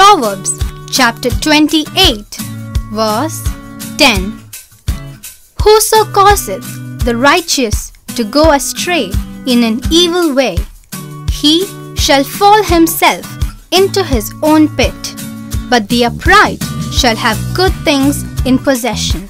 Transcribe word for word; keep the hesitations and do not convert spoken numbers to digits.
Proverbs chapter twenty-eight, verse ten. Whoso causeth the righteous to go astray in an evil way, he shall fall himself into his own pit, but the upright shall have good things in possession.